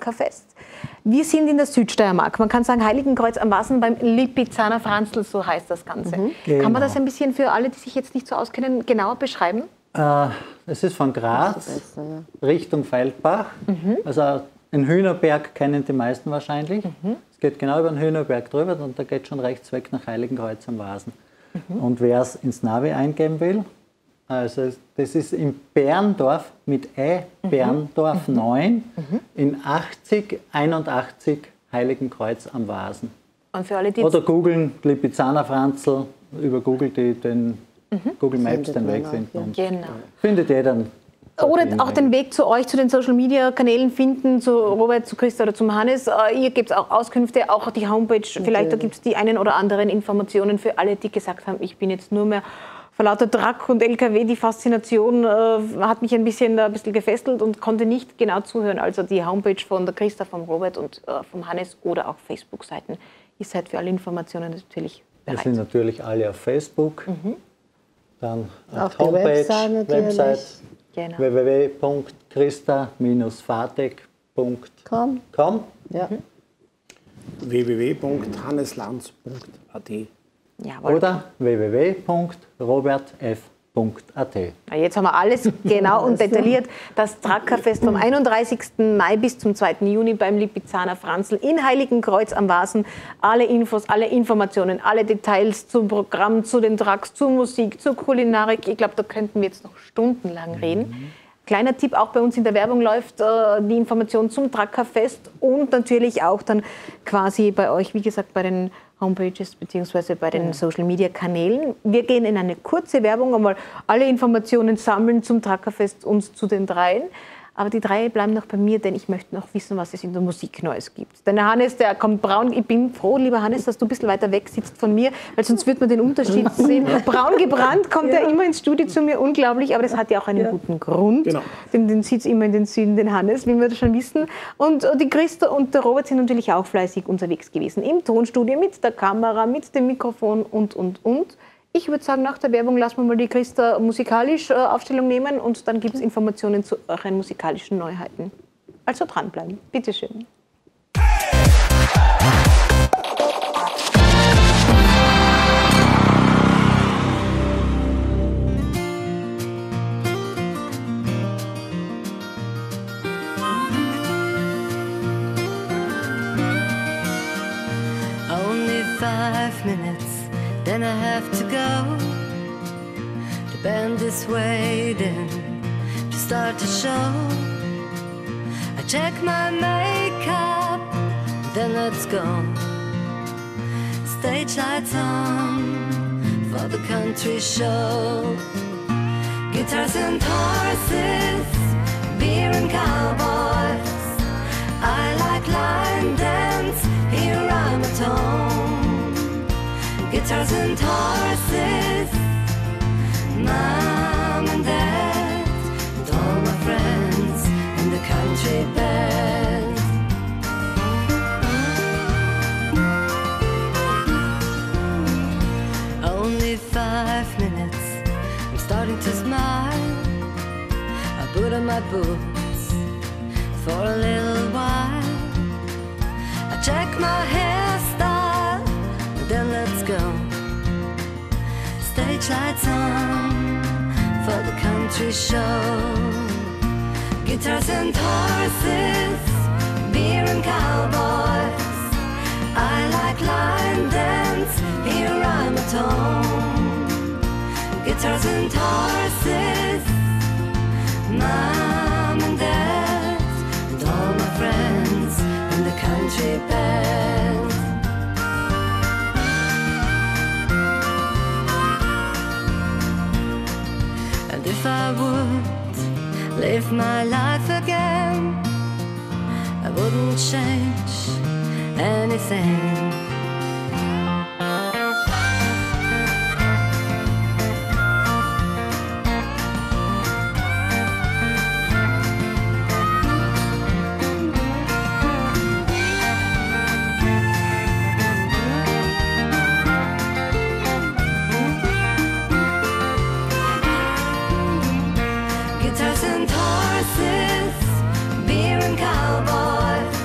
Trackerfest. Wir sind in der Südsteiermark. Man kann sagen Heiligenkreuz am Wasen beim Lipizzaner Franzl, so heißt das Ganze. Mhm. Genau. Kann man das ein bisschen für alle, die sich jetzt nicht so auskennen, genauer beschreiben? Äh, es ist von Graz besser, ja. Richtung Feldbach. Mhm. Also den Hühnerberg kennen die meisten wahrscheinlich. Mhm. Es geht genau über den Hühnerberg drüber und da geht schon rechts weg nach Heiligenkreuz am Wasen. Mhm. Und wer es ins Navi eingeben will, also das ist in Berndorf mit E, mhm. Berndorf mhm. neun, mhm. in achtzig einundachtzig Heiligenkreuz am Wasen. Und für alle, die Oder googeln Lipizzaner Franzl, über Google die, den mhm. Google Maps den Weg finden. Und genau. Findet ihr dann. Oder auch den Weg zu euch, zu den Social-Media-Kanälen finden, zu Robert, zu Christa oder zum Hannes. Ihr gebt auch Auskünfte, auch die Homepage. Okay. Vielleicht da gibt es die einen oder anderen Informationen für alle, die gesagt haben, ich bin jetzt nur mehr vor lauter Truck und L K W. Die Faszination äh, hat mich ein bisschen, ein bisschen gefesselt und konnte nicht genau zuhören. Also die Homepage von der Christa, vom Robert und äh, vom Hannes oder auch Facebook-Seiten. Ihr seid für alle Informationen natürlich bereit. Wir sind natürlich alle auf Facebook. Mhm. Dann auf Homepage, Website, Website. Genau. w w w punkt christa dash fatek punkt com ja. mhm. w w w punkt hanneslanz punkt a t Jawohl. Oder w w w punkt robert f punkt a t. Jetzt haben wir alles genau und detailliert. Das Trackerfest vom einunddreißigsten Mai bis zum zweiten Juni beim Lipizzaner Franzl in Heiligenkreuz am Wasen. Alle Infos, alle Informationen, alle Details zum Programm, zu den Trucks, zur Musik, zur Kulinarik. Ich glaube, da könnten wir jetzt noch stundenlang reden. Mhm. Kleiner Tipp, auch bei uns in der Werbung läuft äh, die Information zum Trackerfest und natürlich auch dann quasi bei euch, wie gesagt, bei den Homepages bzw. bei den Social-Media-Kanälen. Wir gehen in eine kurze Werbung, einmal alle Informationen sammeln zum Trackerfest und zu den dreien. Aber die drei bleiben noch bei mir, denn ich möchte noch wissen, was es in der Musik Neues gibt. Denn der Hannes, der kommt braun. Ich bin froh, lieber Hannes, dass du ein bisschen weiter weg sitzt von mir, weil sonst wird man den Unterschied sehen. Braun gebrannt kommt ja. er immer ins Studio zu mir, unglaublich, aber das hat ja auch einen ja. guten Grund. Genau. Denn den sitzt immer in den Süden, den Hannes, wie wir das schon wissen. Und die Christa und der Robert sind natürlich auch fleißig unterwegs gewesen. Im Tonstudio, mit der Kamera, mit dem Mikrofon und, und, und. Ich würde sagen, nach der Werbung lassen wir mal die Christa musikalisch äh, Aufstellung nehmen und dann gibt es Informationen zu euren musikalischen Neuheiten. Also dranbleiben. Bitte schön. Only five minutes. Then I have to go. The band is waiting to start the show. I check my makeup, then let's go. Stage lights on for the country show. Guitars and horses, beer and cowboys. I like line dance, here I'm at home. Guitars and horses, mom and dad, and all my friends in the country band. Only five minutes, I'm starting to smile. I put on my boots for a little while. I check my hairstyle, then let's go. Stage lights on for the country show. Guitars and horses, beer and cowboys. I like line dance, here I'm at home. Guitars and horses, mom and dad, and all my friends in the country band. If I would live my life again, I wouldn't change anything. Guitars and horses, beer and cowboys.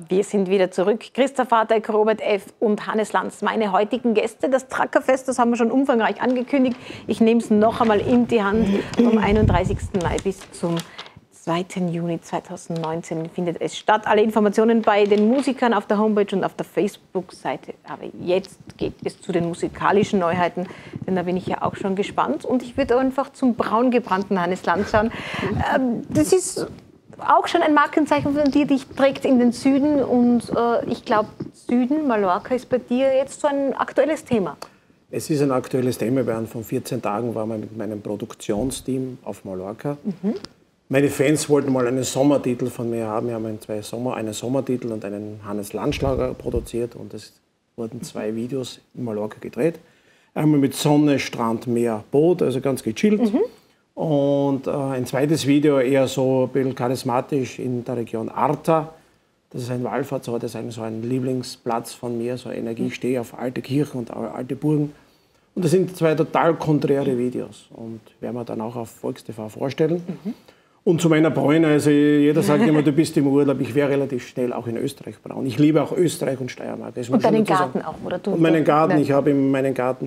Wir sind wieder zurück. Christoph Hartek, Robert F. und Hannes Lanz, meine heutigen Gäste. Das Trackerfest, das haben wir schon umfangreich angekündigt. Ich nehme es noch einmal in die Hand. Vom einunddreißigsten Mai bis zum zweiten Juni zweitausendneunzehn findet es statt. Alle Informationen bei den Musikern auf der Homepage und auf der Facebook-Seite. Aber jetzt geht es zu den musikalischen Neuheiten, denn da bin ich ja auch schon gespannt. Und ich würde einfach zum braungebrannten Hannes Lanz schauen. Das ist auch schon ein Markenzeichen von dir, dich trägt in den Süden. Und äh, ich glaube, Süden, Mallorca ist bei dir jetzt so ein aktuelles Thema. Es ist ein aktuelles Thema. Während von vierzehn Tagen waren wir mit meinem Produktionsteam auf Mallorca. Mhm. Meine Fans wollten mal einen Sommertitel von mir haben. Wir haben einen, zwei Sommer, einen Sommertitel und einen Hannes Lanz-Schlager produziert. Und es wurden zwei Videos in Mallorca gedreht. Einmal mit Sonne, Strand, Meer, Boot, also ganz gechillt. Mhm. Und äh, ein zweites Video eher so ein bisschen charismatisch in der Region Arta. Das ist ein Wallfahrtsort, das ist eigentlich so ein Lieblingsplatz von mir, so Energie. Ich stehe auf alte Kirchen und alte Burgen. Und das sind zwei total konträre Videos. Und werden wir dann auch auf VolksTV vorstellen. Mhm. Und zu meiner Bräune, also jeder sagt immer, du bist im Urlaub, ich wäre relativ schnell auch in Österreich braun. Ich liebe auch Österreich und Steiermark. Und deinen Garten auch, oder? Du und meinen Garten, ich habe in meinem Garten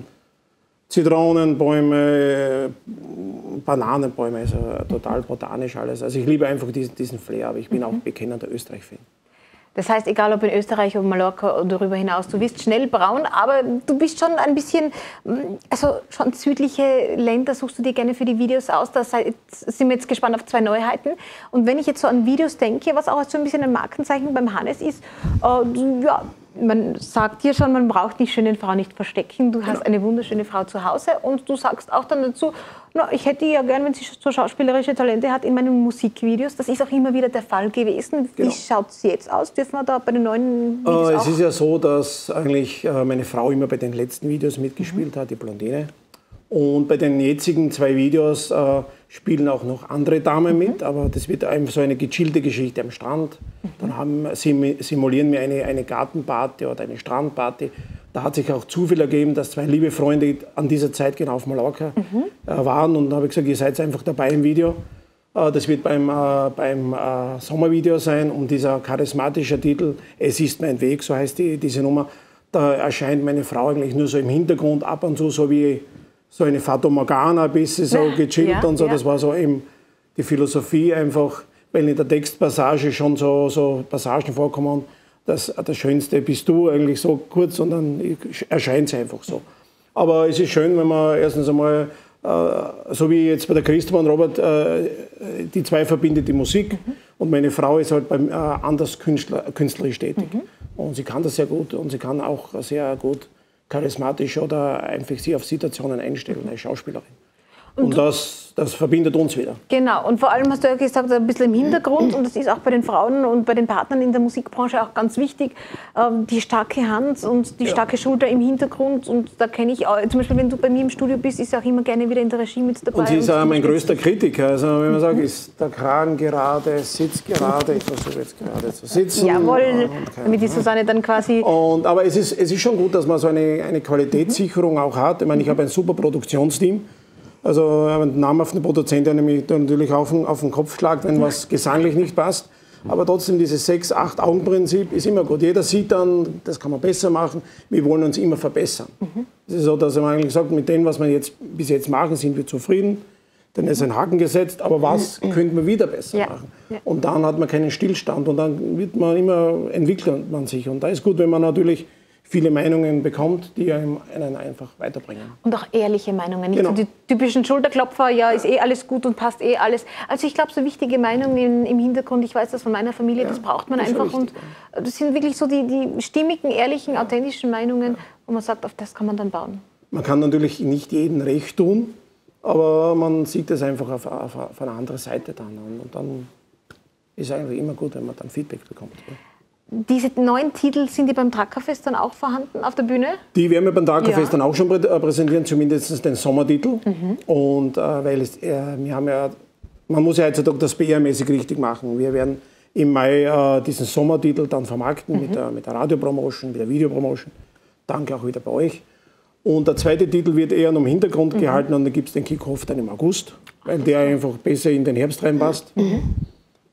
Zitronenbäume, Bananenbäume, also total botanisch alles. Also ich liebe einfach diesen, diesen Flair, aber ich bin mhm. auch bekennender Österreich-Fan. Das heißt, egal ob in Österreich oder Mallorca oder darüber hinaus, du bist schnell braun, aber du bist schon ein bisschen, also schon südliche Länder suchst du dir gerne für die Videos aus. Da sind wir jetzt gespannt auf zwei Neuheiten. Und wenn ich jetzt so an Videos denke, was auch so ein bisschen ein Markenzeichen beim Hannes ist, äh, ja, man sagt dir schon, man braucht die schönen Frau nicht verstecken. Du hast eine wunderschöne Frau zu Hause und du sagst auch dann dazu, na, ich hätte ja gern, wenn sie so schauspielerische Talente hat, in meinen Musikvideos. Das ist auch immer wieder der Fall gewesen. Wie genau. schaut es jetzt aus? Dürfen wir da bei den neuen Videos äh, auch? Es ist ja so, dass eigentlich äh, meine Frau immer bei den letzten Videos mitgespielt mhm. hat, die Blondine. Und bei den jetzigen zwei Videos äh, spielen auch noch andere Damen mhm. mit, aber das wird einfach so eine gechillte Geschichte am Strand. Mhm. Dann haben, simulieren wir eine, eine Gartenparty oder eine Strandparty. Da hat sich auch Zufall ergeben, dass zwei liebe Freunde an dieser Zeit genau auf Mallorca mhm. äh, waren. Und da habe ich gesagt, ihr seid einfach dabei im Video. Äh, das wird beim, äh, beim äh, Sommervideo sein. Und dieser charismatische Titel, Es ist mein Weg, so heißt die, diese Nummer, da erscheint meine Frau eigentlich nur so im Hintergrund, ab und zu so wie so eine Fata Morgana, ein bisschen so gechillt ja, und so. Ja. Das war so eben die Philosophie einfach, weil in der Textpassage schon so, so Passagen vorkommen, dass das Schönste bist du eigentlich so kurz und dann erscheint es einfach so. Aber es ist schön, wenn man erstens einmal, äh, so wie jetzt bei der Christoph und Robert, äh, die zwei verbindet die Musik mhm. und meine Frau ist halt beim, äh, anders Künstler, künstlerisch tätig. Mhm. Und sie kann das sehr gut und sie kann auch sehr gut charismatisch oder einfach sich auf Situationen einstellen als Schauspielerin. Und, und das, das verbindet uns wieder. Genau, und vor allem hast du ja gesagt, ein bisschen im Hintergrund, und das ist auch bei den Frauen und bei den Partnern in der Musikbranche auch ganz wichtig, die starke Hand und die ja. starke Schulter im Hintergrund. Und da kenne ich auch, zum Beispiel, wenn du bei mir im Studio bist, ist auch immer gerne wieder in der Regie mit dabei. Und sie ist auch mein größter Kritiker. Also wenn man sagt, ist der Kragen gerade, sitzt gerade, ich versuche jetzt gerade zu sitzen. Jawohl, damit die Susanne dann quasi... Und, aber es ist, es ist schon gut, dass man so eine, eine Qualitätssicherung auch hat. Ich meine, ich habe ein super Produktionsteam. Also einen namhaften Produzent, der nämlich natürlich auf den, auf den Kopf schlagt, wenn was gesanglich nicht passt. Aber trotzdem, dieses Sechs-Acht-Augen-Prinzip ist immer gut. Jeder sieht dann, das kann man besser machen. Wir wollen uns immer verbessern. Mhm. Es ist so, dass man eigentlich sagt, mit dem, was wir jetzt, bis jetzt machen, sind wir zufrieden. Dann ist ein Haken gesetzt, aber was mhm. könnte man wieder besser ja. machen? Ja. Und dann hat man keinen Stillstand und dann wird man immer, entwickelt man sich. Und da ist gut, wenn man natürlich viele Meinungen bekommt, die einen einfach weiterbringen. Und auch ehrliche Meinungen. Nicht genau. so die typischen Schulterklopfer, ja, ist eh alles gut und passt eh alles. Also ich glaube, so wichtige Meinungen im Hintergrund, ich weiß das von meiner Familie, ja, das braucht man das einfach. Wichtig, und ja. das sind wirklich so die, die stimmigen, ehrlichen, authentischen Meinungen, ja. wo man sagt, auf das kann man dann bauen. Man kann natürlich nicht jedem recht tun, aber man sieht das einfach auf, auf, auf eine andere Seite dann. Und dann ist es eigentlich immer gut, wenn man dann Feedback bekommt. Ja. Diese neuen Titel, sind die beim Trackerfest dann auch vorhanden auf der Bühne? Die werden wir beim Trackerfest ja. dann auch schon präsentieren, zumindest den Sommertitel. Mhm. Und äh, weil es, äh, wir haben ja, man muss ja heutzutage das P R-mäßig richtig machen. Wir werden im Mai äh, diesen Sommertitel dann vermarkten mhm. mit, der, mit der Radiopromotion, mit der Videopromotion. Danke auch wieder bei euch. Und der zweite Titel wird eher noch im Hintergrund mhm. gehalten und dann gibt es den Kick-Off dann im August, weil der einfach besser in den Herbst reinpasst. Mhm.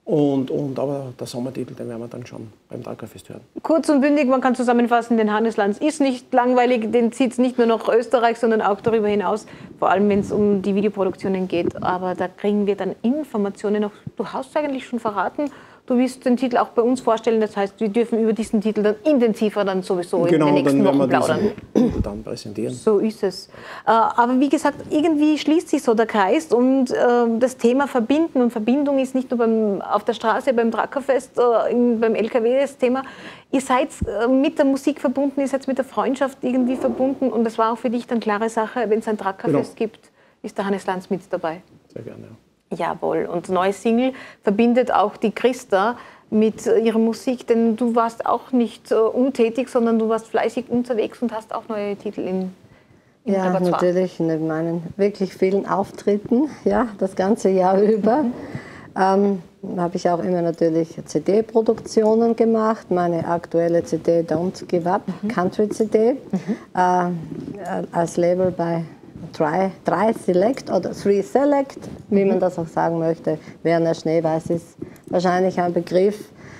Und, und, aber der Sommertitel, den werden wir dann schon beim Trackerfest hören. Kurz und bündig, man kann zusammenfassen, den Hannes Lanz ist nicht langweilig, den zieht es nicht nur nach Österreich, sondern auch darüber hinaus, vor allem wenn es um die Videoproduktionen geht. Aber da kriegen wir dann Informationen noch. Du hast eigentlich schon verraten, du wirst den Titel auch bei uns vorstellen, das heißt, wir dürfen über diesen Titel dann intensiver dann sowieso genau, in den nächsten dann Wochen plaudern. Diesen, dann präsentieren. So ist es. Aber wie gesagt, irgendwie schließt sich so der Kreis und das Thema Verbinden und Verbindung ist nicht nur beim, auf der Straße, beim Trackerfest, beim L K W das Thema. Ihr seid mit der Musik verbunden, ihr seid mit der Freundschaft irgendwie verbunden und das war auch für dich dann klare Sache, wenn es ein Trackerfest genau. gibt, ist der Hannes Lanz mit dabei. Sehr gerne, ja. Jawohl, und neue Single verbindet auch die Christa mit ihrer Musik, denn du warst auch nicht uh, untätig, sondern du warst fleißig unterwegs und hast auch neue Titel in, im Ja, Repertoire. natürlich, neben meinen wirklich vielen Auftritten, ja, das ganze Jahr über. Ähm, habe ich auch immer natürlich C D-Produktionen gemacht. Meine aktuelle C D Don't Give Up, mhm. Country-C D, mhm. äh, als Label bei Try, Try Select oder Three Select, wie man das auch sagen möchte. Werner Schneeweiß ist wahrscheinlich ein Begriff.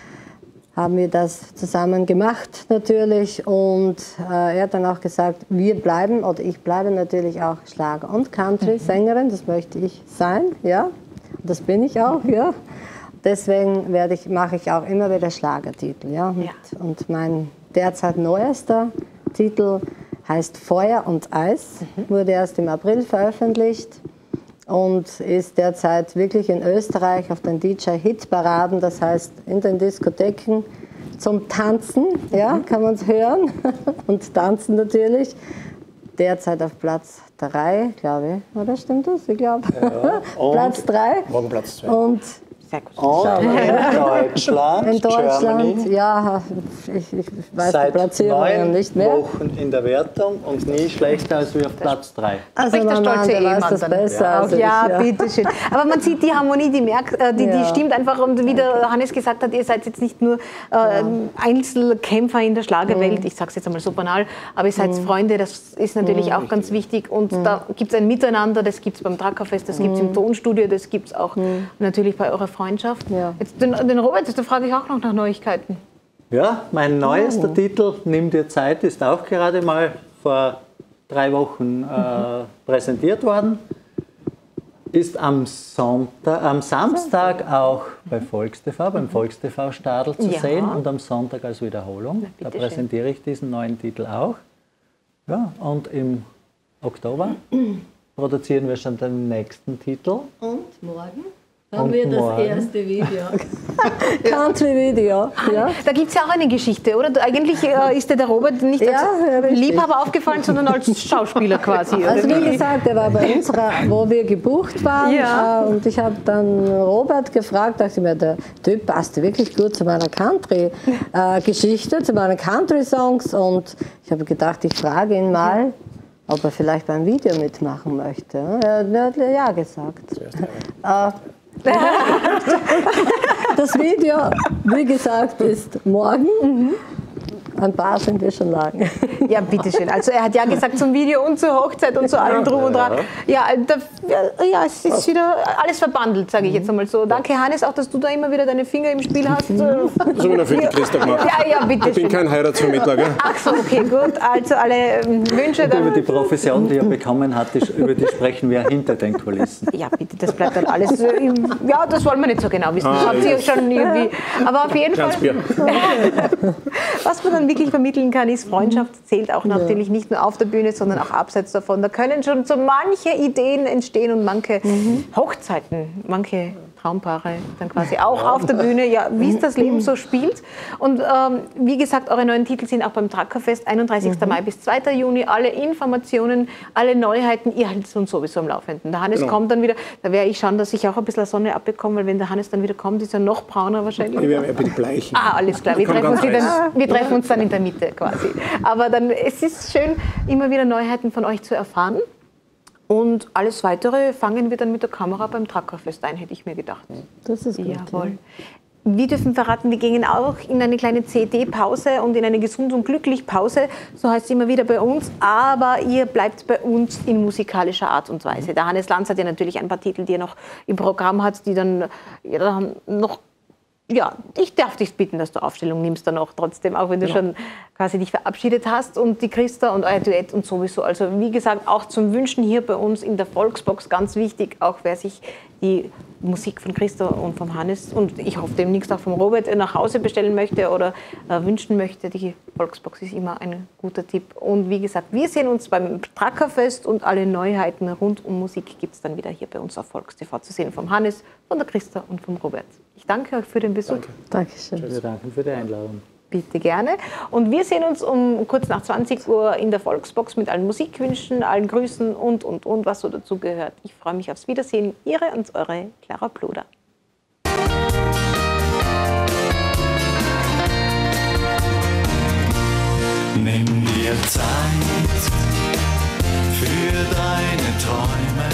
Haben wir das zusammen gemacht natürlich und äh, er hat dann auch gesagt, wir bleiben oder ich bleibe natürlich auch Schlager- und Country-Sängerin, das möchte ich sein, ja, das bin ich auch, ja. Deswegen werde ich, mache ich auch immer wieder Schlagertitel, ja. Und, ja. und mein derzeit neuester Titel heißt Feuer und Eis, wurde erst im April veröffentlicht und ist derzeit wirklich in Österreich auf den D J-Hit-Paraden, das heißt in den Diskotheken zum Tanzen, ja, kann man es hören und tanzen natürlich. Derzeit auf Platz drei, glaube ich, oder stimmt das? Ich glaube. Ja, Platz drei. Morgen Platz zwei. Und Und in Deutschland, in Deutschland, Germany, ja, ich, ich weiß seit die Platzierungen neun nicht mehr. Wochen in der Wertung und nie schlechter als wir auf Platz drei. Also der mein Mann, stolze der weiß Ehemann das dann. besser Ja, als ja, ich, ja. bitteschön. Aber man sieht die Harmonie, die, merkt, äh, die, Ja. die stimmt einfach. Und wie der Hannes gesagt hat, ihr seid jetzt nicht nur äh, Einzelkämpfer in der Schlagerwelt, Mhm. ich sage es jetzt einmal so banal, aber ihr seid Freunde, das ist natürlich Mhm. auch ganz wichtig. Und da gibt es ein Miteinander, das gibt es beim Trackerfest, das gibt es im Tonstudio, das gibt es auch natürlich bei eurer Freundschaft. Ja. Jetzt den, den Robert, da frage ich auch noch nach Neuigkeiten. Ja, mein neuester oh. Titel, Nimm dir Zeit, ist auch gerade mal vor drei Wochen äh, präsentiert worden. Ist am, Sonntag, am Samstag auch bei VolksTV, beim VolksTV Stadl zu Ja. sehen und am Sonntag als Wiederholung. Na, Da bitte präsentiere ich diesen neuen Titel auch. Ja, und im Oktober produzieren wir schon den nächsten Titel. Und morgen haben Und wir das morgen. erste Video. Country-Video. Ja. Da gibt es ja auch eine Geschichte, oder? Eigentlich äh, ist dir der Robert nicht als Ja, richtig. Liebhaber aufgefallen, sondern als Schauspieler quasi. oder Also wie wie? gesagt, er war bei uns, wo wir gebucht waren. Ja. äh, Und ich habe dann Robert gefragt, dachte ich mir, der Typ passt wirklich gut zu meiner Country-Geschichte, zu meinen Country-Songs. Und ich habe gedacht, ich frage ihn mal, ob er vielleicht beim Video mitmachen möchte. Er hat ja gesagt. Äh, Das Video, wie gesagt, ist morgen. Ein paar sind wir schon lang. Ja, bitteschön. Also er hat ja gesagt zum Video und zur Hochzeit und zu allem drum und dran. Ja, da, ja, es ist wieder alles verbandelt, sage ich jetzt einmal so. Danke, Hannes, auch, dass du da immer wieder deine Finger im Spiel hast. Das haben wir noch für die Christa gemacht. Ja, ja, Ich bin bitteschön. kein Heiratsvermittler, gell? Ach so, okay, gut. Also alle ähm, Wünsche Und über die dann. Profession, die er bekommen hat, die, über die sprechen wir hinter den Kulissen. Ja, bitte, das bleibt dann alles. äh, im- Ja, das wollen wir nicht so genau wissen. Das Ah, habt ihr ja. schon irgendwie. Aber auf jeden Fall. Ganz Bier. Was man dann wirklich vermitteln kann, ist, Freundschaft zählt auch natürlich nicht nur auf der Bühne, sondern auch abseits davon. Da können schon so manche Ideen entstehen und manche Hochzeiten, manche Traumpaare dann quasi auch auf der Bühne, ja, wie es das Leben so spielt. Und ähm, wie gesagt, eure neuen Titel sind auch beim Trackerfest, einunddreißigsten Mai bis zweiten Juni. Alle Informationen, alle Neuheiten, ihr haltet uns sowieso am Laufenden. Der Hannes Genau. kommt dann wieder, da werde ich schauen, dass ich auch ein bisschen Sonne abbekomme, weil wenn der Hannes dann wieder kommt, ist er noch brauner wahrscheinlich. Ich werde ein bisschen bleichen. Ah, alles klar. Wir Komm, treffen, uns ganz dann, heiß. wir treffen uns dann in der Mitte quasi. Aber dann, es ist schön, immer wieder Neuheiten von euch zu erfahren. Und alles Weitere fangen wir dann mit der Kamera beim Trackerfest ein, hätte ich mir gedacht. Das ist gut. Jawohl. Wir dürfen verraten, wir gehen auch in eine kleine C D-Pause und in eine Gesund und glücklich Pause, so heißt es immer wieder bei uns, aber ihr bleibt bei uns in musikalischer Art und Weise. Der Hannes Lanz hat ja natürlich ein paar Titel, die er noch im Programm hat, die dann ja, noch ja, ich darf dich bitten, dass du Aufstellung nimmst dann auch trotzdem, auch wenn du ja. schon quasi dich verabschiedet hast und die Christa und euer Duett und sowieso. Also wie gesagt, auch zum Wünschen hier bei uns in der Volksbox ganz wichtig, auch wer sich die Musik von Christa und vom Hannes und ich hoffe demnächst auch vom Robert nach Hause bestellen möchte oder äh, wünschen möchte. Die Volksbox ist immer ein guter Tipp. Und wie gesagt, wir sehen uns beim Trackerfest und alle Neuheiten rund um Musik gibt es dann wieder hier bei uns auf VolksTV zu sehen. Vom Hannes, von der Christa und vom Robert. Ich danke euch für den Besuch. Danke. Dankeschön. Wir danken für die Einladung. Bitte gerne. Und wir sehen uns um kurz nach zwanzig Uhr in der Volksbox mit allen Musikwünschen, allen Grüßen und, und, und, was so dazu gehört. Ich freue mich aufs Wiedersehen. Ihre und eure Clara Ploder. Nimm dir Zeit für deine Träume.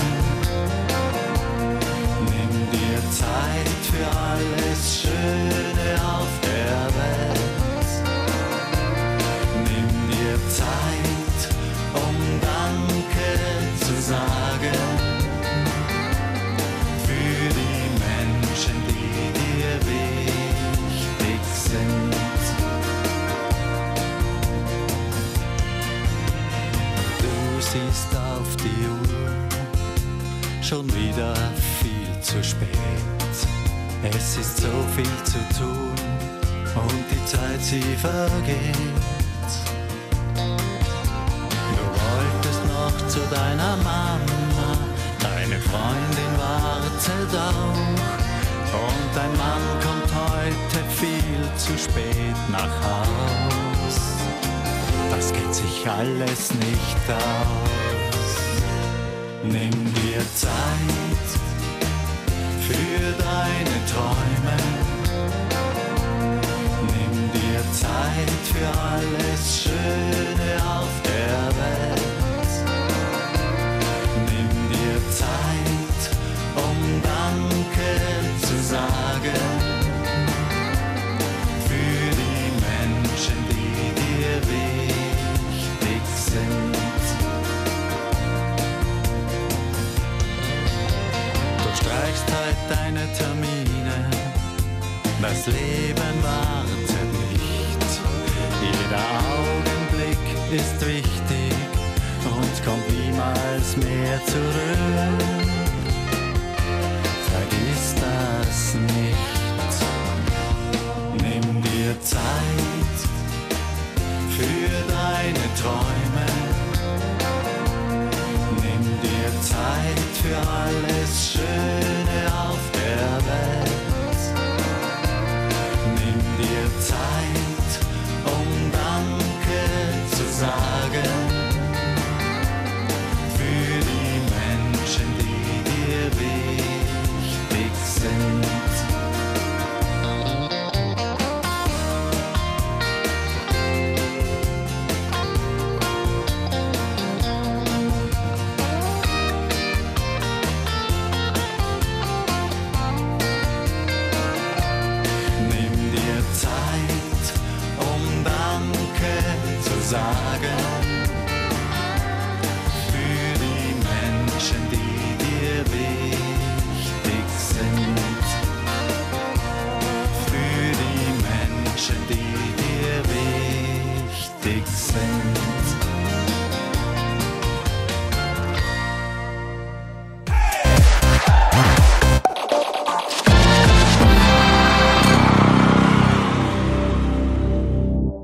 Nimm dir Zeit für alles Schöne auf der Welt. Nimm dir Zeit, um Danke zu sagen für die Menschen, die dir wichtig sind. Du siehst auf die Uhr, schon wieder viel zu spät. Es ist so viel zu tun und die Zeit, sie vergeht. Du wolltest noch zu deiner Mama, deine Freundin wartet auch und dein Mann kommt heute viel zu spät nach Haus. Das geht sich alles nicht aus. Nimm dir Zeit für deine Träume. Nimm dir Zeit für alles Schöne auf der Welt. Nimm dir Zeit, um Danke zu sagen für die Menschen, die dir wichtig sind. Du streichst heute deine Termine, das Leben wartet nicht. Jeder Augenblick ist wichtig und kommt niemals mehr zurück. Vergiss das nicht. Nimm dir Zeit für deine Träume. Nimm dir Zeit für alles Schöne auf der Welt. Nimm dir Zeit, um Danke zu sagen für die Menschen, die dir wichtig sind. Sagen für die Menschen, die dir wichtig sind. Für die Menschen, die dir wichtig sind.